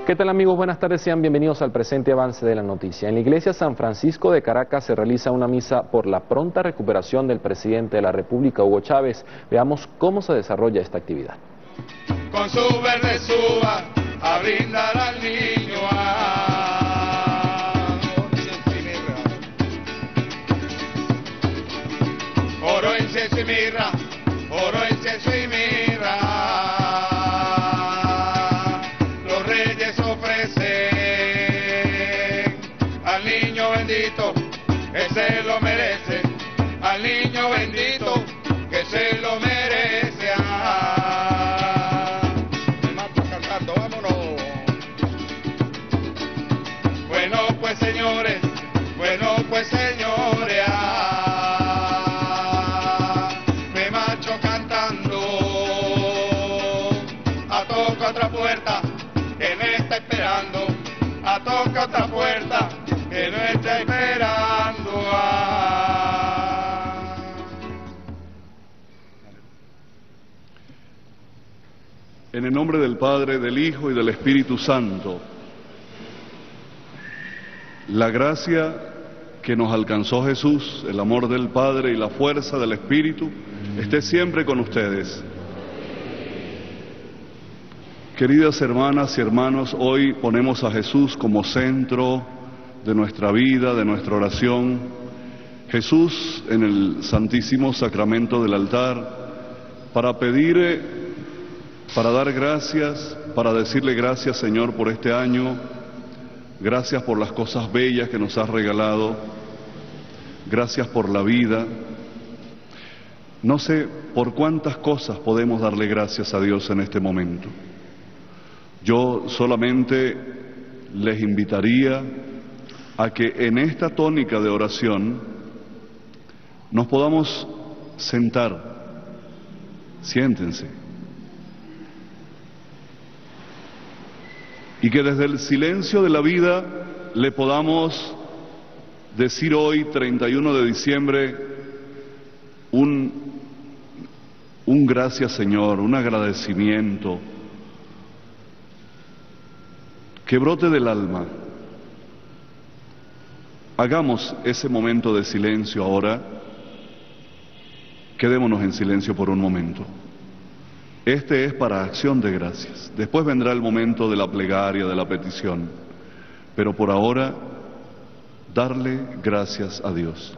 ¿Qué tal amigos? Buenas tardes, sean bienvenidos al presente avance de la noticia. En la iglesia San Francisco de Caracas se realiza una misa por la pronta recuperación del presidente de la República, Hugo Chávez. Veamos cómo se desarrolla esta actividad. Con su verde suba a brindar al niño oro, incienso y mirra, oro, incienso y mirra. Los reyes ofrecen al niño bendito que se lo merece, al niño bendito que se lo merece. Me mato cantando, vámonos. Bueno pues señores, me marcho cantando a toca otra puerta que me está esperando, a toca otra puerta que me está esperando. En el nombre del Padre, del Hijo y del Espíritu Santo, la gracia que nos alcanzó Jesús, el amor del Padre y la fuerza del Espíritu, esté siempre con ustedes. Queridas hermanas y hermanos, hoy ponemos a Jesús como centro de nuestra vida, de nuestra oración. Jesús en el Santísimo Sacramento del altar, para pedir, para dar gracias, para decirle gracias, Señor, por este año. Gracias por las cosas bellas que nos has regalado. Gracias por la vida. No sé por cuántas cosas podemos darle gracias a Dios en este momento. Yo solamente les invitaría a que en esta tónica de oración nos podamos sentar. Siéntense. Y que desde el silencio de la vida le podamos decir hoy, 31 de diciembre, un gracias Señor, un agradecimiento que brote del alma. Hagamos ese momento de silencio ahora. Quedémonos en silencio por un momento. Este es para acción de gracias. Después vendrá el momento de la plegaria, de la petición. Pero por ahora, darle gracias a Dios.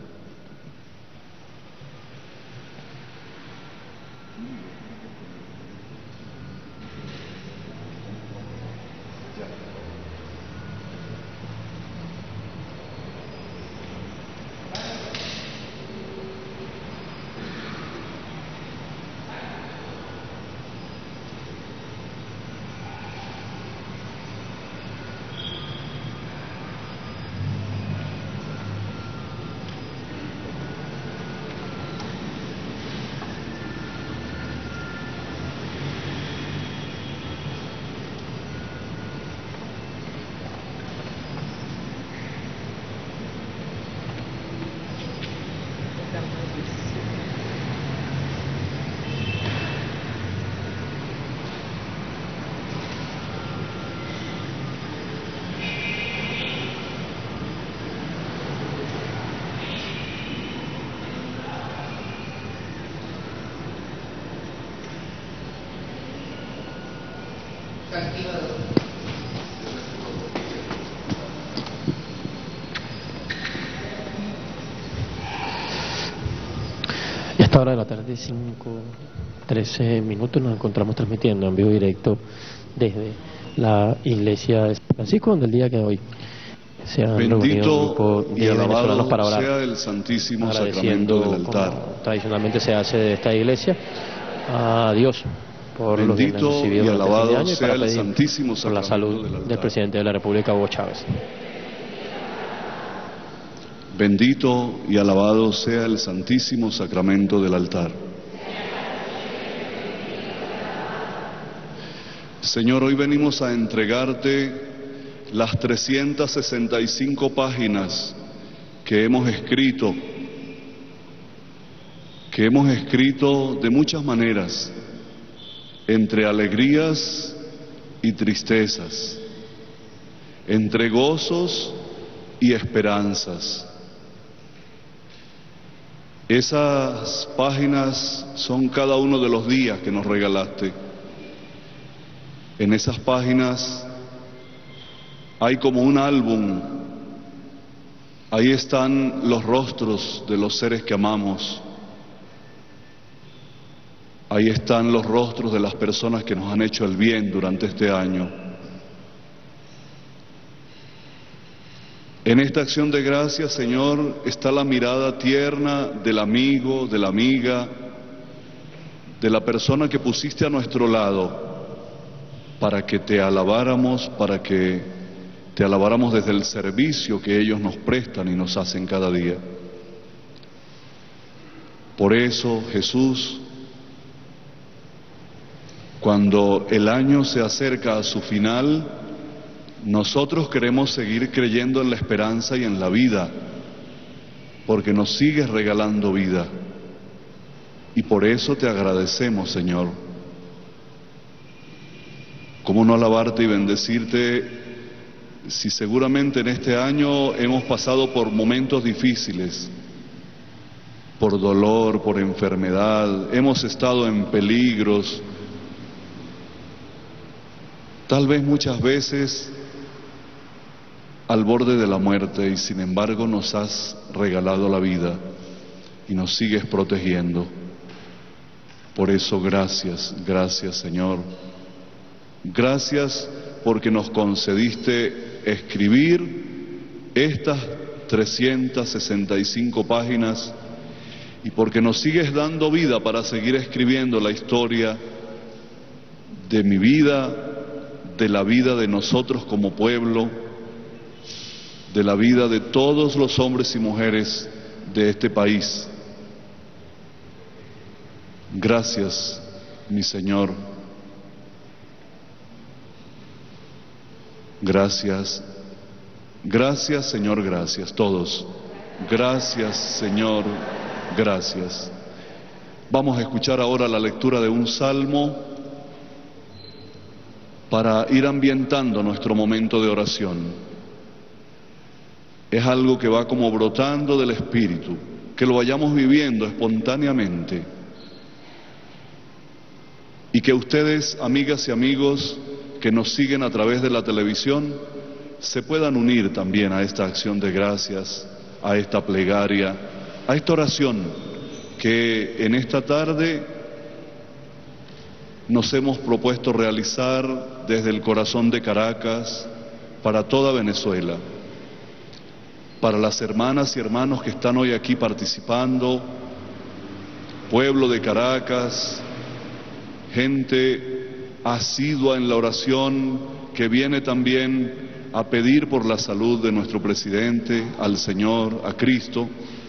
Y a esta hora de la tarde, 5:13 minutos, nos encontramos transmitiendo en vivo directo desde la iglesia de San Francisco, donde el día que hoy se han reunido un grupo de venezolanos para orar, sea el Santísimo Sacramento del altar. Como tradicionalmente se hace de esta iglesia, a Dios por los bienes recibidos durante el fin de año y para pedir por la salud del presidente de la República, Hugo Chávez. Bendito y alabado sea el Santísimo Sacramento del altar. Señor, hoy venimos a entregarte las 365 páginas que hemos escrito de muchas maneras, entre alegrías y tristezas, entre gozos y esperanzas. Esas páginas son cada uno de los días que nos regalaste. En esas páginas hay como un álbum. Ahí están los rostros de los seres que amamos. Ahí están los rostros de las personas que nos han hecho el bien durante este año. En esta acción de gracias, Señor, está la mirada tierna del amigo, de la amiga, de la persona que pusiste a nuestro lado para que te alabáramos, para que te alabáramos desde el servicio que ellos nos prestan y nos hacen cada día. Por eso, Jesús, cuando el año se acerca a su final, nosotros queremos seguir creyendo en la esperanza y en la vida, porque nos sigues regalando vida. Y por eso te agradecemos, Señor. ¿Cómo no alabarte y bendecirte si seguramente en este año hemos pasado por momentos difíciles, por dolor, por enfermedad, hemos estado en peligros, tal vez muchas veces al borde de la muerte, y sin embargo nos has regalado la vida y nos sigues protegiendo. Por eso gracias, gracias, Señor. Gracias porque nos concediste escribir estas 365 páginas y porque nos sigues dando vida para seguir escribiendo la historia de mi vida, de la vida de nosotros como pueblo, de la vida de todos los hombres y mujeres de este país. Gracias, mi Señor. Gracias. Gracias, Señor, gracias. Todos. Gracias, Señor, gracias. Vamos a escuchar ahora la lectura de un salmo para ir ambientando nuestro momento de oración. Es algo que va como brotando del Espíritu, que lo vayamos viviendo espontáneamente. Y que ustedes, amigas y amigos que nos siguen a través de la televisión, se puedan unir también a esta acción de gracias, a esta plegaria, a esta oración que en esta tarde nos hemos propuesto realizar desde el corazón de Caracas para toda Venezuela. Para las hermanas y hermanos que están hoy aquí participando, pueblo de Caracas, gente asidua en la oración que viene también a pedir por la salud de nuestro presidente, al Señor, a Cristo,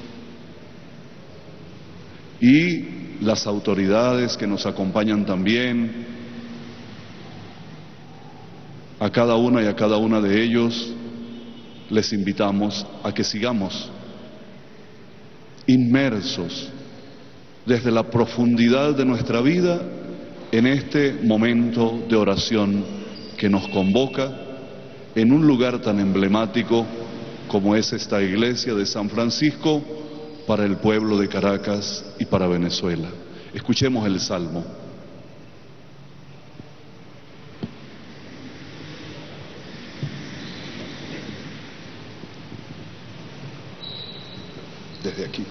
y las autoridades que nos acompañan también, a cada una y a cada una de ellos les invitamos a que sigamos inmersos desde la profundidad de nuestra vida en este momento de oración que nos convoca en un lugar tan emblemático como es esta iglesia de San Francisco para el pueblo de Caracas y para Venezuela. Escuchemos el Salmo. Desde aquí.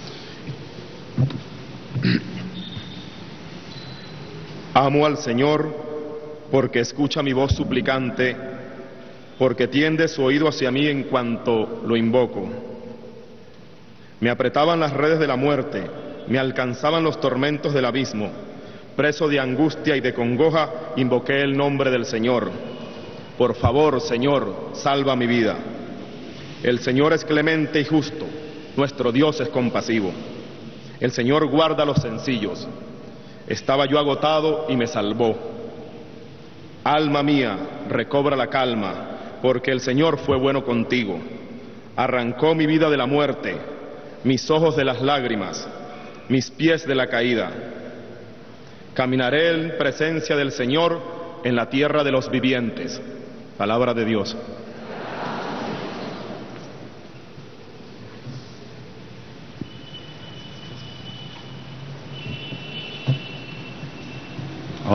Amo al Señor porque escucha mi voz suplicante, porque tiende su oído hacia mí en cuanto lo invoco. Me apretaban las redes de la muerte, me alcanzaban los tormentos del abismo. Preso de angustia y de congoja, invoqué el nombre del Señor. Por favor, Señor, salva mi vida. El Señor es clemente y justo, nuestro Dios es compasivo. El Señor guarda a los sencillos. Estaba yo agotado y me salvó. Alma mía, recobra la calma, porque el Señor fue bueno contigo. Arrancó mi vida de la muerte, mis ojos de las lágrimas, mis pies de la caída. Caminaré en presencia del Señor en la tierra de los vivientes. Palabra de Dios.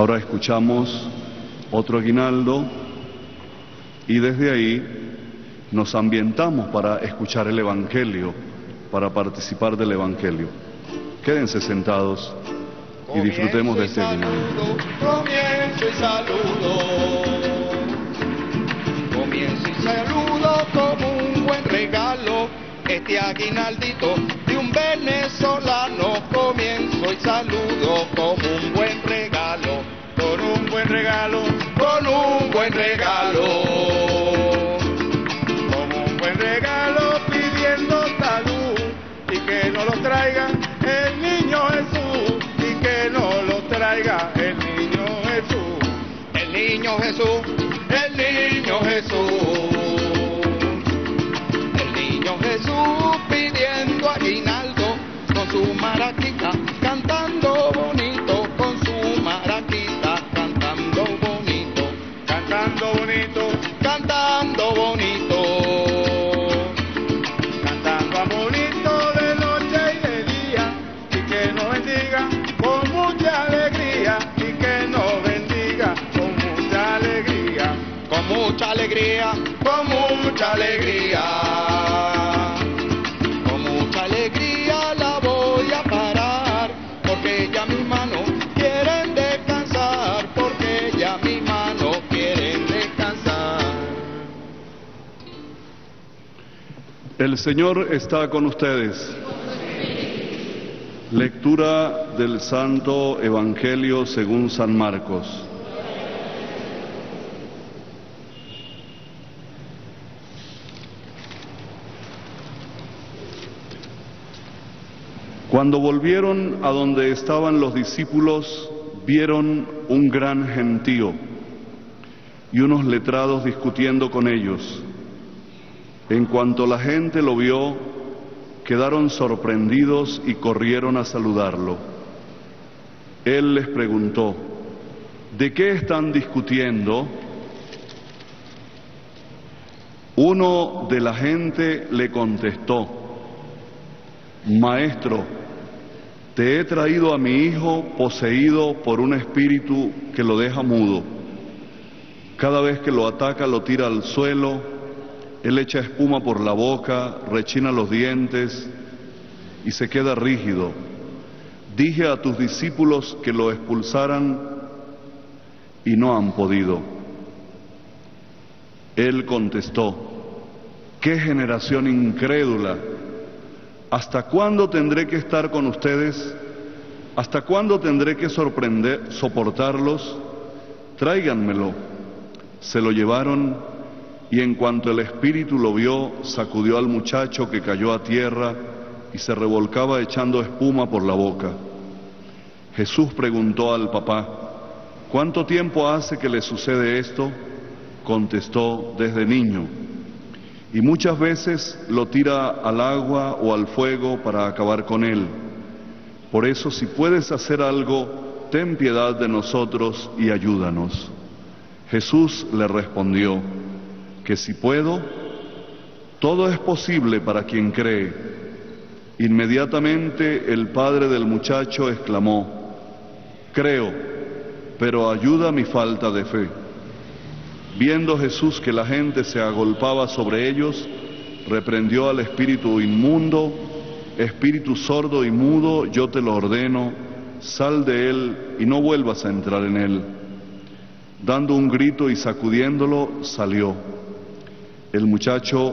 Ahora escuchamos otro aguinaldo y desde ahí nos ambientamos para escuchar el Evangelio, para participar del Evangelio. Quédense sentados y disfrutemos de este aguinaldo. Comienzo y saludo, comienzo y saludo como un buen regalo, este aguinaldito de un venezolano. Comienzo y saludo como un buen regalo, con un buen regalo, con un buen regalo, como un buen regalo pidiendo salud y que no lo traiga el niño Jesús, y que no lo traiga el niño Jesús, el niño Jesús, el niño Jesús, el niño Jesús pidiendo aguinaldo con su maraquita, cantando bonito, con su maraquita, cantando bonito, cantando bonito, cantando bonito, cantando bonito de noche y de día, y que nos bendiga con mucha alegría, y que nos bendiga con mucha alegría, con mucha alegría, con mucha alegría, con mucha alegría la voy a parar, porque ya mis manos quieren descansar, porque ya mis manos quieren descansar. El Señor está con ustedes. Lectura del Santo Evangelio según San Marcos. Cuando volvieron a donde estaban los discípulos, vieron un gran gentío y unos letrados discutiendo con ellos. En cuanto la gente lo vio, quedaron sorprendidos y corrieron a saludarlo. Él les preguntó: ¿de qué están discutiendo? Uno de la gente le contestó: Maestro, te he traído a mi hijo poseído por un espíritu que lo deja mudo. Cada vez que lo ataca lo tira al suelo, él echa espuma por la boca, rechina los dientes y se queda rígido. Dije a tus discípulos que lo expulsaran y no han podido. Él contestó: ¡qué generación incrédula! ¿Hasta cuándo tendré que estar con ustedes? ¿Hasta cuándo tendré que soportarlos? Tráiganmelo. Se lo llevaron y en cuanto el espíritu lo vio, sacudió al muchacho que cayó a tierra y se revolcaba echando espuma por la boca. Jesús preguntó al papá: ¿cuánto tiempo hace que le sucede esto? Contestó: desde niño. Y muchas veces lo tira al agua o al fuego para acabar con él. Por eso, si puedes hacer algo, ten piedad de nosotros y ayúdanos. Jesús le respondió: que si puedo, todo es posible para quien cree. Inmediatamente el padre del muchacho exclamó: creo, pero ayuda mi falta de fe. Viendo Jesús que la gente se agolpaba sobre ellos, reprendió al espíritu inmundo: espíritu sordo y mudo, yo te lo ordeno, sal de él y no vuelvas a entrar en él. Dando un grito y sacudiéndolo, salió. El muchacho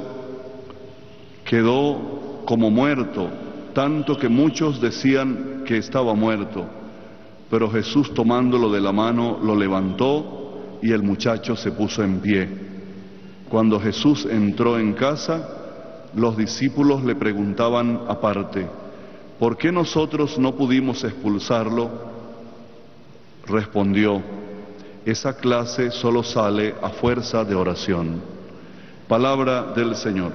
quedó como muerto, tanto que muchos decían que estaba muerto. Pero Jesús, tomándolo de la mano, lo levantó y el muchacho se puso en pie. Cuando Jesús entró en casa, los discípulos le preguntaban aparte: ¿por qué nosotros no pudimos expulsarlo? Respondió: esa clase solo sale a fuerza de oración. Palabra del Señor.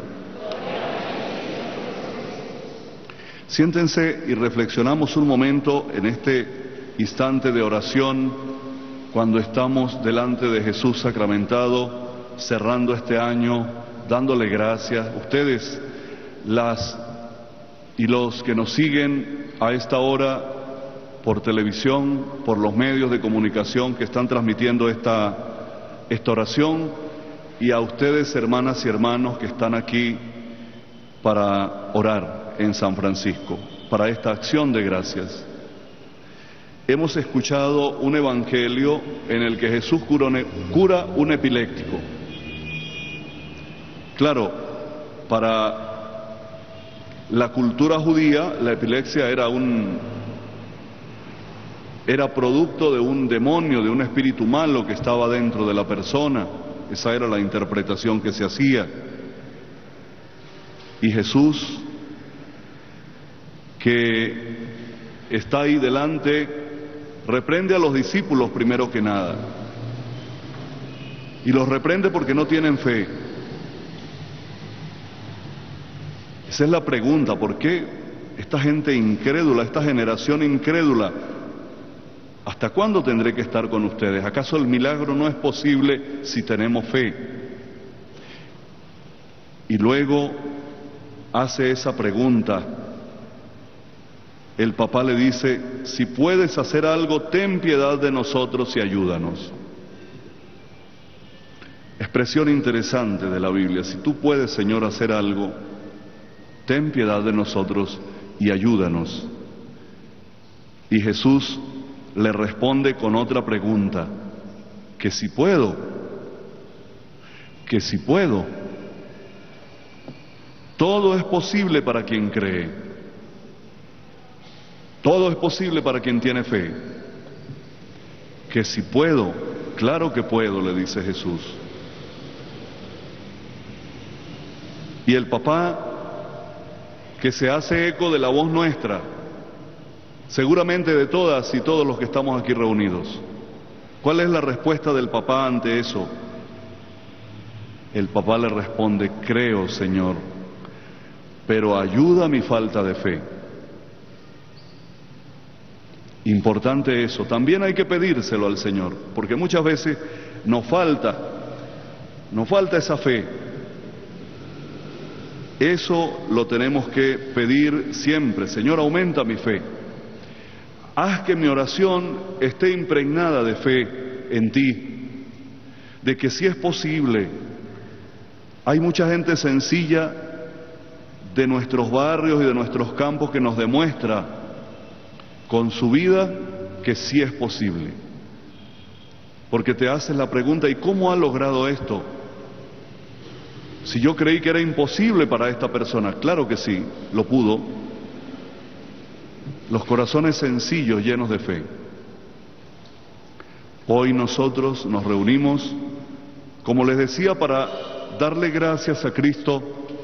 Siéntense y reflexionamos un momento en este instante de oración, cuando estamos delante de Jesús sacramentado, cerrando este año, dándole gracias. Ustedes, las y los que nos siguen a esta hora, por televisión, por los medios de comunicación que están transmitiendo esta oración, y a ustedes, hermanas y hermanos, que están aquí para orar en San Francisco, para esta acción de gracias. Hemos escuchado un evangelio en el que Jesús cura un epiléptico. Claro, para la cultura judía, la epilepsia era producto de un demonio, de un espíritu malo que estaba dentro de la persona. Esa era la interpretación que se hacía. Y Jesús, que está ahí delante, reprende a los discípulos primero que nada. Y los reprende porque no tienen fe. Esa es la pregunta: ¿por qué esta gente incrédula, esta generación incrédula? ¿Hasta cuándo tendré que estar con ustedes? ¿Acaso el milagro no es posible si tenemos fe? Y luego hace esa pregunta. El papá le dice: si puedes hacer algo, ten piedad de nosotros y ayúdanos. Expresión interesante de la Biblia: si tú puedes, Señor, hacer algo, ten piedad de nosotros y ayúdanos. Y Jesús le responde con otra pregunta: que si puedo, que si puedo. Todo es posible para quien cree. Todo es posible para quien tiene fe. Que si puedo, claro que puedo, le dice Jesús. Y el papá, que se hace eco de la voz nuestra, seguramente de todas y todos los que estamos aquí reunidos. ¿Cuál es la respuesta del papá ante eso? El papá le responde: creo, Señor, pero ayuda mi falta de fe. Importante eso. También hay que pedírselo al Señor, porque muchas veces nos falta esa fe. Eso lo tenemos que pedir siempre: Señor, aumenta mi fe. Haz que mi oración esté impregnada de fe en ti, de que sí es posible. Hay mucha gente sencilla de nuestros barrios y de nuestros campos que nos demuestra con su vida que sí es posible. Porque te haces la pregunta: ¿y cómo ha logrado esto? Si yo creí que era imposible para esta persona, claro que sí, lo pudo. Los corazones sencillos, llenos de fe. Hoy nosotros nos reunimos, como les decía, para darle gracias a Cristo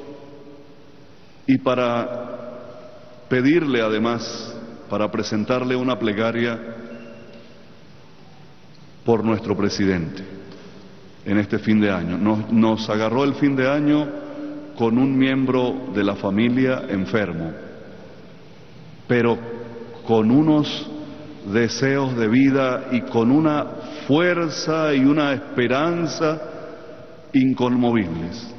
y para pedirle, además, para presentarle una plegaria por nuestro presidente en este fin de año. Nos agarró el fin de año con un miembro de la familia enfermo, pero con unos deseos de vida y con una fuerza y una esperanza inconmovibles.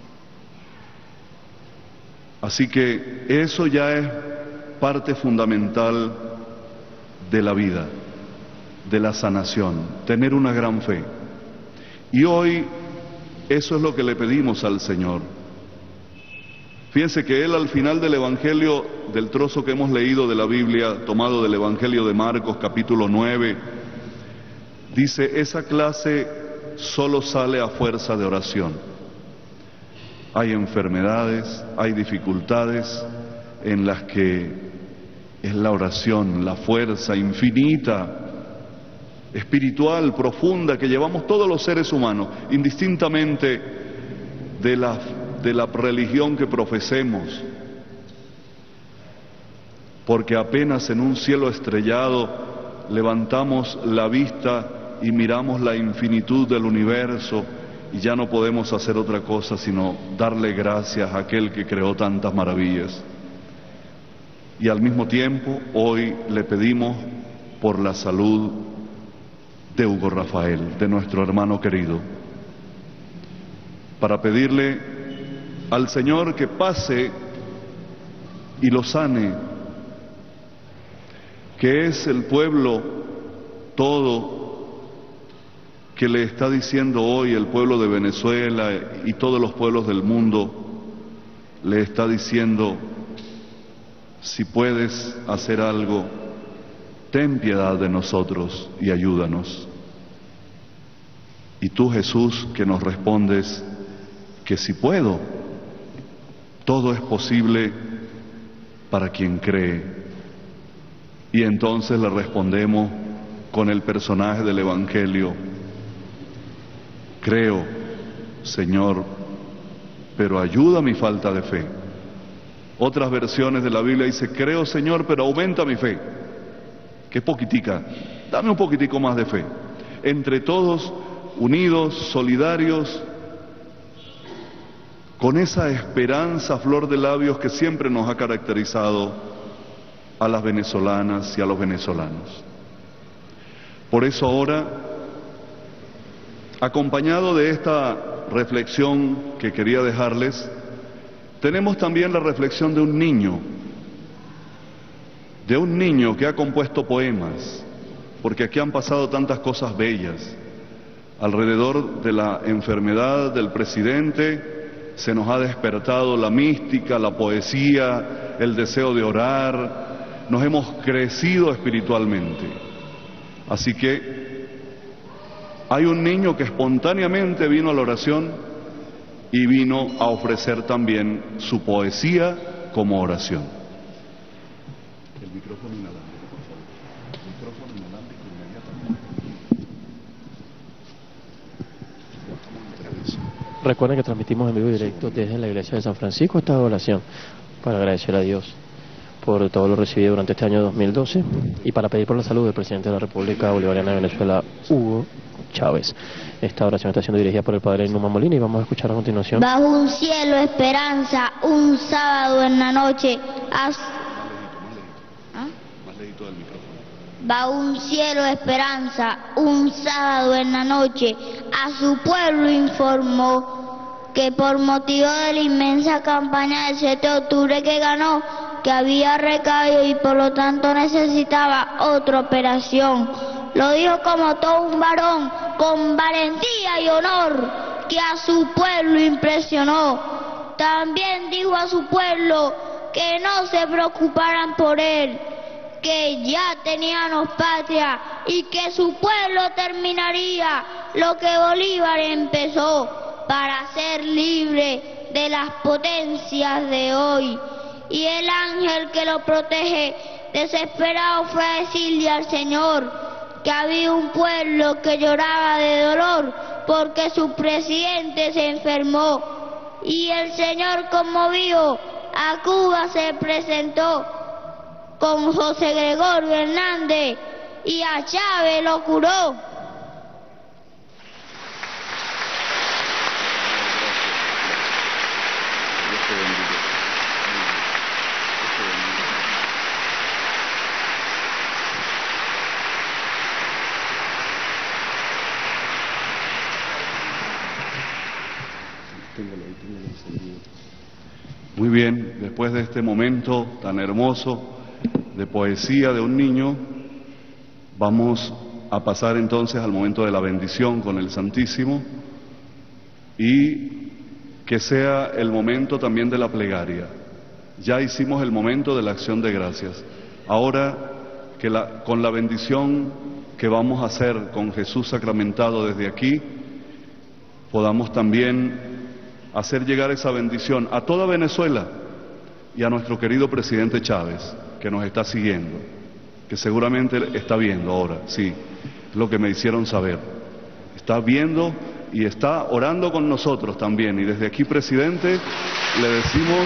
Así que eso ya es parte fundamental de la vida, de la sanación, tener una gran fe. Y hoy eso es lo que le pedimos al Señor. Fíjense que Él, al final del Evangelio, del trozo que hemos leído de la Biblia, tomado del Evangelio de Marcos, capítulo 9, dice: esa clase solo sale a fuerza de oración. Hay enfermedades, hay dificultades en las que es la oración, la fuerza infinita, espiritual, profunda, que llevamos todos los seres humanos, indistintamente de la religión que profesemos, porque apenas en un cielo estrellado levantamos la vista y miramos la infinitud del universo y ya no podemos hacer otra cosa sino darle gracias a aquel que creó tantas maravillas. Y al mismo tiempo hoy le pedimos por la salud de Hugo Rafael, de nuestro hermano querido, para pedirle al Señor que pase y lo sane, que es el pueblo todo que le está diciendo hoy el pueblo de Venezuela y todos los pueblos del mundo, le está diciendo: si puedes hacer algo, ten piedad de nosotros y ayúdanos. Y tú, Jesús, que nos respondes que si puedo, todo es posible para quien cree. Y entonces le respondemos con el personaje del Evangelio: creo, Señor, pero ayuda mi falta de fe. Otras versiones de la Biblia dice: creo, Señor, pero aumenta mi fe, que es poquitica, dame un poquitico más de fe. Entre todos, unidos, solidarios, con esa esperanza a flor de labios que siempre nos ha caracterizado a las venezolanas y a los venezolanos. Por eso ahora, acompañado de esta reflexión que quería dejarles, tenemos también la reflexión de un niño que ha compuesto poemas, porque aquí han pasado tantas cosas bellas. Alrededor de la enfermedad del presidente se nos ha despertado la mística, la poesía, el deseo de orar, nos hemos crecido espiritualmente. Así que hay un niño que espontáneamente vino a la oración y vino a ofrecer también su poesía como oración. El micrófono inalámbrico, por favor. El micrófono inalámbrico inmediatamente. Recuerden que transmitimos en vivo y directo desde la iglesia de San Francisco esta oración para agradecer a Dios por todo lo recibido durante este año 2012 y para pedir por la salud del presidente de la República Bolivariana de Venezuela, Hugo Chávez. Esta oración está siendo dirigida por el padre Numa Molina y vamos a escuchar a continuación. Bajo un cielo esperanza, un sábado en la noche. Bajo un cielo esperanza, un sábado en la noche, a su pueblo informó que por motivo de la inmensa campaña del 7 de octubre que ganó, que había recaído y por lo tanto necesitaba otra operación. Lo dijo como todo un varón, con valentía y honor, que a su pueblo impresionó. También dijo a su pueblo que no se preocuparan por él, que ya teníamos patria y que su pueblo terminaría lo que Bolívar empezó para ser libre de las potencias de hoy. Y el ángel que lo protege desesperado fue a decirle al Señor que había un pueblo que lloraba de dolor porque su presidente se enfermó. Y el Señor, conmovido, a Cuba se presentó con José Gregorio Hernández y a Chávez lo curó. Muy bien, después de este momento tan hermoso de poesía de un niño, vamos a pasar entonces al momento de la bendición con el Santísimo y que sea el momento también de la plegaria. Ya hicimos el momento de la acción de gracias. Ahora que con la bendición que vamos a hacer con Jesús sacramentado desde aquí, podamos también hacer llegar esa bendición a toda Venezuela y a nuestro querido presidente Chávez, que nos está siguiendo, que seguramente está viendo ahora, sí, es lo que me hicieron saber. Está viendo y está orando con nosotros también. Y desde aquí, presidente, le decimos...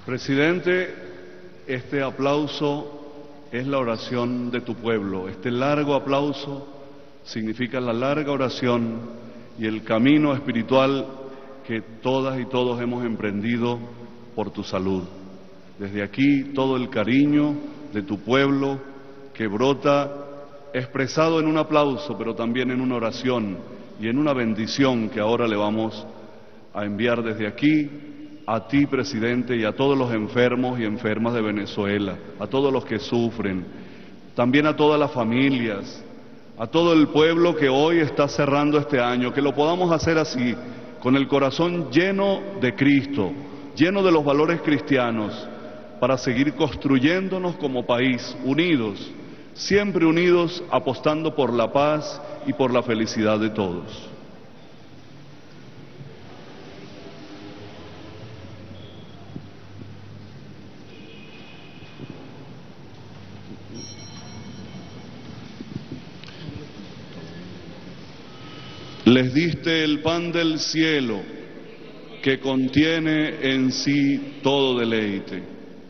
Presidente, este aplauso es la oración de tu pueblo. Este largo aplauso significa la larga oración y el camino espiritual que todas y todos hemos emprendido por tu salud. Desde aquí todo el cariño de tu pueblo que brota expresado en un aplauso, pero también en una oración y en una bendición que ahora le vamos a enviar desde aquí a ti, presidente, y a todos los enfermos y enfermas de Venezuela, a todos los que sufren, también a todas las familias, a todo el pueblo que hoy está cerrando este año, que lo podamos hacer así, con el corazón lleno de Cristo, lleno de los valores cristianos, para seguir construyéndonos como país, unidos, siempre unidos, apostando por la paz y por la felicidad de todos. Les diste el pan del cielo, que contiene en sí todo deleite.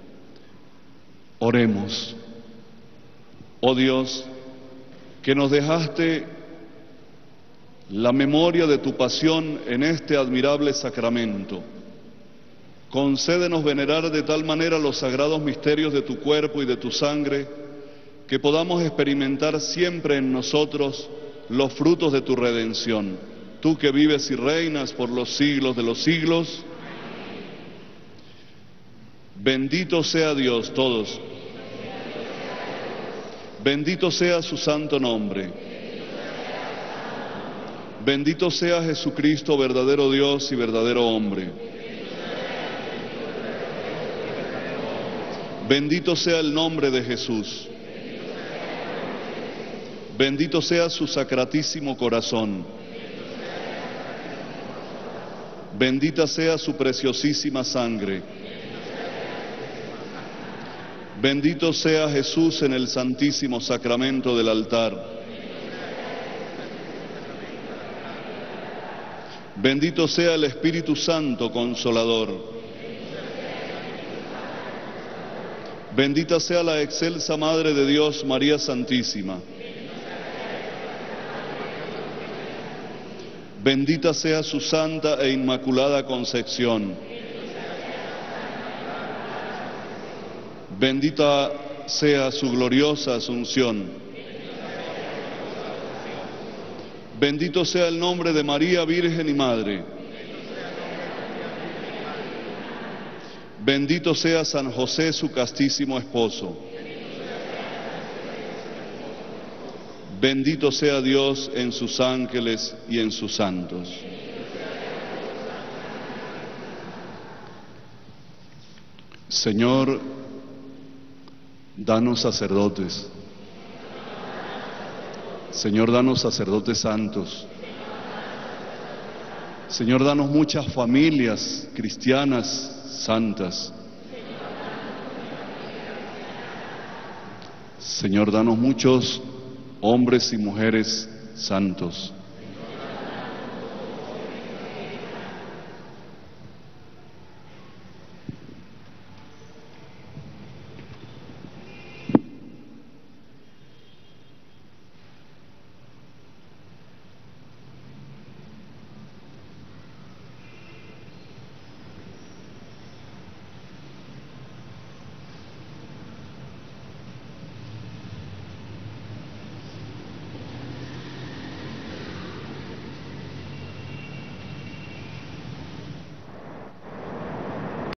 Oremos. Oh Dios, que nos dejaste la memoria de tu pasión en este admirable sacramento, concédenos venerar de tal manera los sagrados misterios de tu cuerpo y de tu sangre, que podamos experimentar siempre en nosotros los frutos de tu redención. Tú que vives y reinas por los siglos de los siglos. Bendito sea Dios, todos. Bendito sea su santo nombre. Bendito sea Jesucristo, verdadero Dios y verdadero hombre. Bendito sea el nombre de Jesús. Bendito sea su sacratísimo corazón. Bendita sea su preciosísima sangre. Bendito sea Jesús en el santísimo sacramento del altar. Bendito sea el Espíritu Santo Consolador. Bendita sea la excelsa Madre de Dios, María Santísima. Bendita sea su santa e inmaculada concepción. Bendita sea su gloriosa asunción. Bendito sea el nombre de María, Virgen y Madre. Bendito sea San José, su castísimo esposo. Bendito sea Dios en sus ángeles y en sus santos. Señor, danos sacerdotes. Señor, danos sacerdotes santos. Señor, danos muchas familias cristianas santas. Señor, danos muchos hombres y mujeres santos.